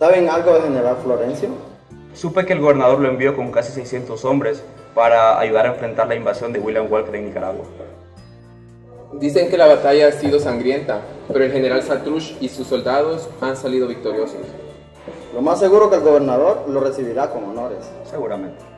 ¿Saben algo del general Florencio? Supe que el gobernador lo envió con casi 600 hombres para ayudar a enfrentar la invasión de William Walker en Nicaragua. Dicen que la batalla ha sido sangrienta, pero el general Saltrush y sus soldados han salido victoriosos. Lo más seguro que el gobernador lo recibirá con honores. Seguramente.